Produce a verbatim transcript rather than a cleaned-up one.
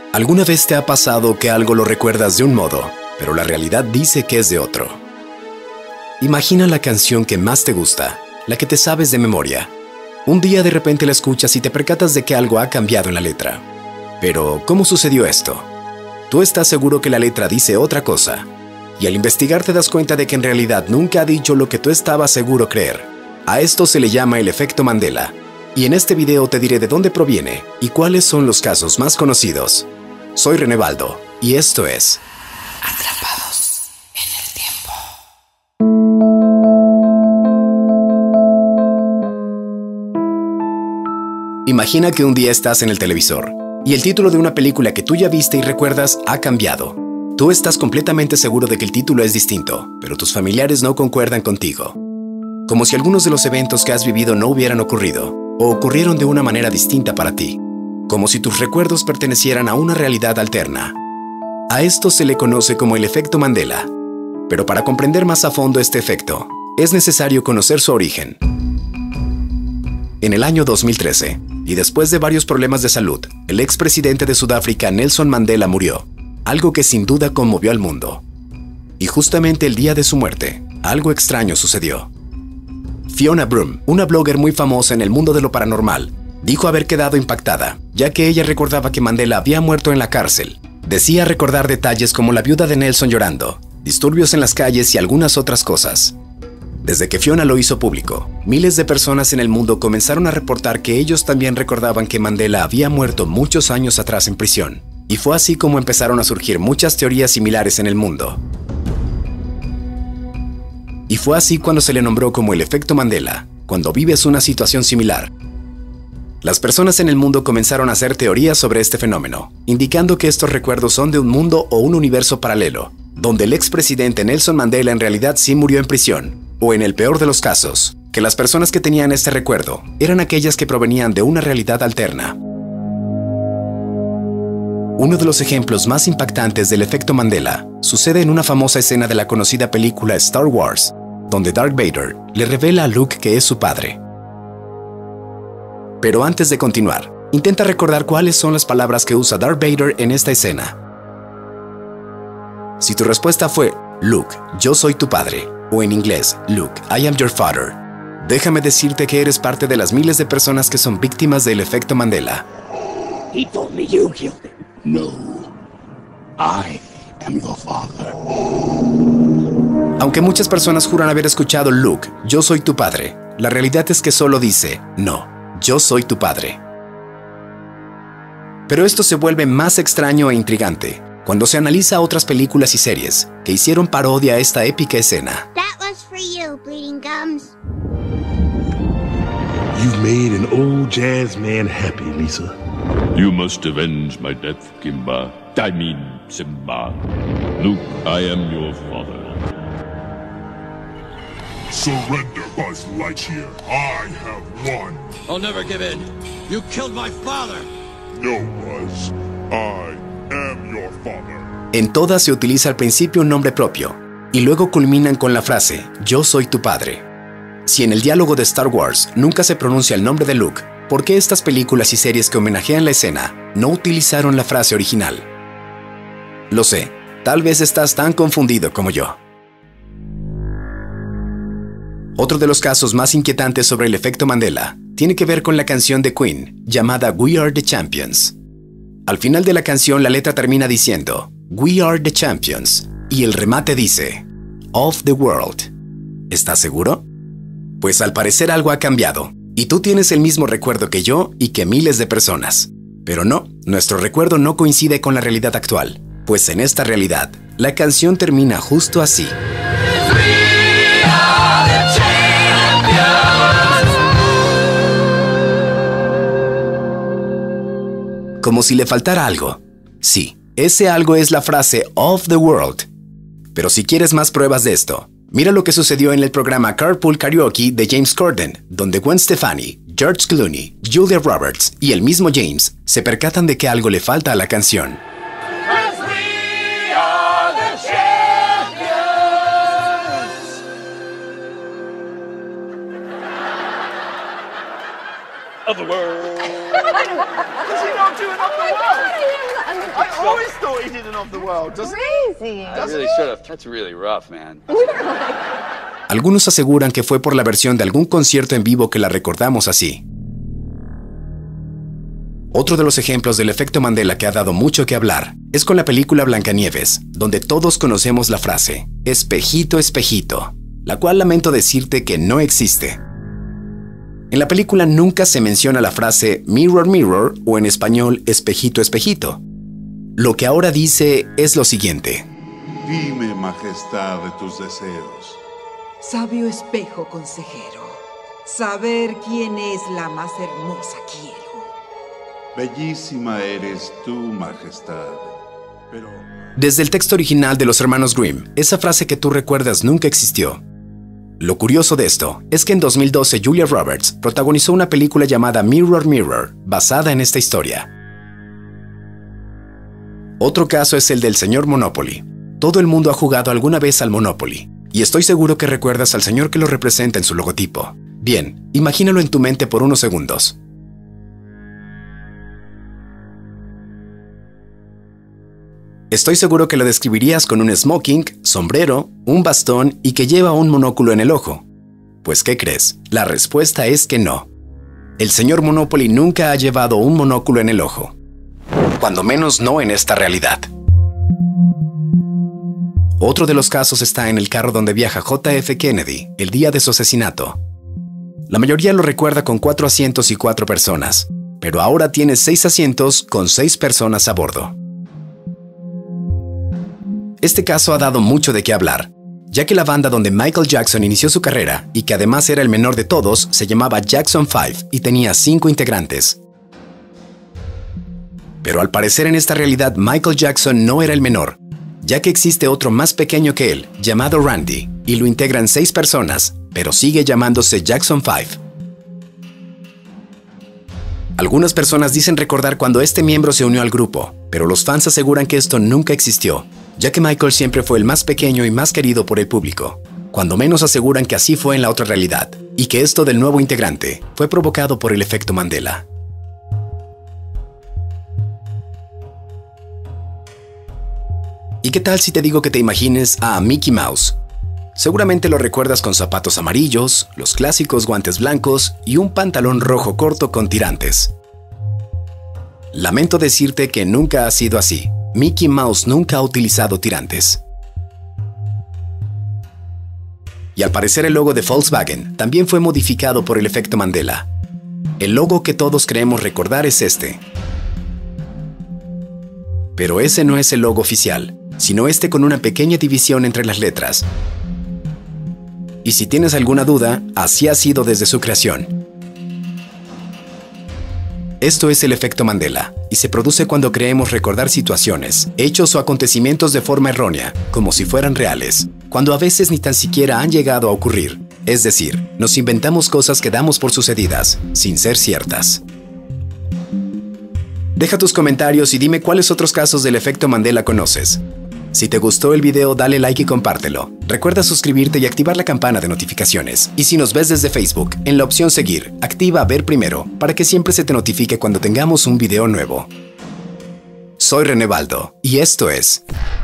¿Alguna vez te ha pasado que algo lo recuerdas de un modo, pero la realidad dice que es de otro? Imagina la canción que más te gusta, la que te sabes de memoria. Un día de repente la escuchas y te percatas de que algo ha cambiado en la letra. Pero, ¿cómo sucedió esto? Tú estás seguro que la letra dice otra cosa, y al investigar te das cuenta de que en realidad nunca ha dicho lo que tú estabas seguro creer. A esto se le llama el efecto Mandela, y en este video te diré de dónde proviene y cuáles son los casos más conocidos. Soy René Baldo, y esto es Atrapados en el Tiempo. Imagina que un día estás en el televisor, y el título de una película que tú ya viste y recuerdas ha cambiado. Tú estás completamente seguro de que el título es distinto, pero tus familiares no concuerdan contigo. Como si algunos de los eventos que has vivido no hubieran ocurrido, o ocurrieron de una manera distinta para ti. Como si tus recuerdos pertenecieran a una realidad alterna. A esto se le conoce como el efecto Mandela. Pero para comprender más a fondo este efecto, es necesario conocer su origen. En el año dos mil trece, y después de varios problemas de salud, el expresidente de Sudáfrica Nelson Mandela murió, algo que sin duda conmovió al mundo. Y justamente el día de su muerte, algo extraño sucedió. Fiona Broom, una blogger muy famosa en el mundo de lo paranormal, dijo haber quedado impactada, ya que ella recordaba que Mandela había muerto en la cárcel. Decía recordar detalles como la viuda de Nelson llorando, disturbios en las calles y algunas otras cosas. Desde que Fiona lo hizo público, miles de personas en el mundo comenzaron a reportar que ellos también recordaban que Mandela había muerto muchos años atrás en prisión. Y fue así como empezaron a surgir muchas teorías similares en el mundo. Y fue así cuando se le nombró como el efecto Mandela, cuando vives una situación similar. Las personas en el mundo comenzaron a hacer teorías sobre este fenómeno, indicando que estos recuerdos son de un mundo o un universo paralelo, donde el expresidente Nelson Mandela en realidad sí murió en prisión, o en el peor de los casos, que las personas que tenían este recuerdo eran aquellas que provenían de una realidad alterna. Uno de los ejemplos más impactantes del efecto Mandela sucede en una famosa escena de la conocida película Star Wars, donde Darth Vader le revela a Luke que es su padre. Pero antes de continuar, intenta recordar cuáles son las palabras que usa Darth Vader en esta escena. Si tu respuesta fue, Luke, yo soy tu padre, o en inglés, Luke, I am your father, déjame decirte que eres parte de las miles de personas que son víctimas del efecto Mandela. He told me you killed him. No, I am your father. Aunque muchas personas juran haber escuchado Luke, yo soy tu padre, la realidad es que solo dice, no, yo soy tu padre. Pero esto se vuelve más extraño e intrigante cuando se analiza otras películas y series que hicieron parodia a esta épica escena. That was for you, Bleeding Gums. You've made an old jazz man happy, Lisa. You must avenge my death, Kimba. I mean, Simba. Luke, I am your father. Surrender, Buzz Lightyear. I have won. I'll never give in. You killed my father. No, Buzz. I am your father. En todas se utiliza al principio un nombre propio, y luego culminan con la frase, yo soy tu padre. Si en el diálogo de Star Wars nunca se pronuncia el nombre de Luke, ¿por qué estas películas y series que homenajean la escena no utilizaron la frase original? Lo sé, tal vez estás tan confundido como yo. Otro de los casos más inquietantes sobre el efecto Mandela tiene que ver con la canción de Queen, llamada We Are the Champions. Al final de la canción la letra termina diciendo, We are the champions, y el remate dice, Of the world. ¿Estás seguro? Pues al parecer algo ha cambiado, y tú tienes el mismo recuerdo que yo y que miles de personas. Pero no, nuestro recuerdo no coincide con la realidad actual, pues en esta realidad, la canción termina justo así. Como si le faltara algo. Sí, ese algo es la frase of the world. Pero si quieres más pruebas de esto, mira lo que sucedió en el programa Carpool Karaoke de James Corden, donde Gwen Stefani, George Clooney, Julia Roberts y el mismo James se percatan de que algo le falta a la canción. Of the world. Does he not do it of the world? always thought he didn't of the world, doesn't he? I really should have. That's really rough, man. Algunos aseguran que fue por la versión de algún concierto en vivo que la recordamos así. Otro de los ejemplos del efecto Mandela que ha dado mucho que hablar es con la película Blancanieves, donde todos conocemos la frase "espejito, espejito", la cual lamento decirte que no existe. En la película nunca se menciona la frase "mirror, mirror" o en español "espejito, espejito". Lo que ahora dice es lo siguiente: Dime, majestad, de tus deseos. Sabio espejo consejero, saber quién es la más hermosa quiero. Bellísima eres tú, majestad, pero... Desde el texto original de los hermanos Grimm, esa frase que tú recuerdas nunca existió. Lo curioso de esto es que en dos mil doce Julia Roberts protagonizó una película llamada Mirror Mirror, basada en esta historia. Otro caso es el del señor Monopoly. Todo el mundo ha jugado alguna vez al Monopoly, y estoy seguro que recuerdas al señor que lo representa en su logotipo. Bien, imagínalo en tu mente por unos segundos. Estoy seguro que lo describirías con un smoking, sombrero, un bastón y que lleva un monóculo en el ojo. Pues, ¿qué crees? La respuesta es que no. El señor Monopoly nunca ha llevado un monóculo en el ojo. Cuando menos no en esta realidad. Otro de los casos está en el carro donde viaja J F Kennedy el día de su asesinato. La mayoría lo recuerda con cuatro asientos y cuatro personas, pero ahora tiene seis asientos con seis personas a bordo. Este caso ha dado mucho de qué hablar, ya que la banda donde Michael Jackson inició su carrera, y que además era el menor de todos, se llamaba Jackson cinco y tenía cinco integrantes. Pero al parecer en esta realidad Michael Jackson no era el menor, ya que existe otro más pequeño que él, llamado Randy, y lo integran seis personas, pero sigue llamándose Jackson cinco. Algunas personas dicen recordar cuando este miembro se unió al grupo, pero los fans aseguran que esto nunca existió, ya que Michael siempre fue el más pequeño y más querido por el público. Cuando menos aseguran que así fue en la otra realidad, y que esto del nuevo integrante fue provocado por el efecto Mandela. ¿Y qué tal si te digo que te imagines a Mickey Mouse? Seguramente lo recuerdas con zapatos amarillos, los clásicos guantes blancos y un pantalón rojo corto con tirantes. Lamento decirte que nunca ha sido así. Mickey Mouse nunca ha utilizado tirantes. Y al parecer el logo de Volkswagen también fue modificado por el efecto Mandela. El logo que todos creemos recordar es este. Pero ese no es el logo oficial, sino este con una pequeña división entre las letras. Y si tienes alguna duda, así ha sido desde su creación. Esto es el efecto Mandela, y se produce cuando creemos recordar situaciones, hechos o acontecimientos de forma errónea, como si fueran reales, cuando a veces ni tan siquiera han llegado a ocurrir. Es decir, nos inventamos cosas que damos por sucedidas, sin ser ciertas. Deja tus comentarios y dime cuáles otros casos del efecto Mandela conoces. Si te gustó el video, dale like y compártelo. Recuerda suscribirte y activar la campana de notificaciones. Y si nos ves desde Facebook, en la opción Seguir, activa Ver Primero, para que siempre se te notifique cuando tengamos un video nuevo. Soy René Baldo, y esto es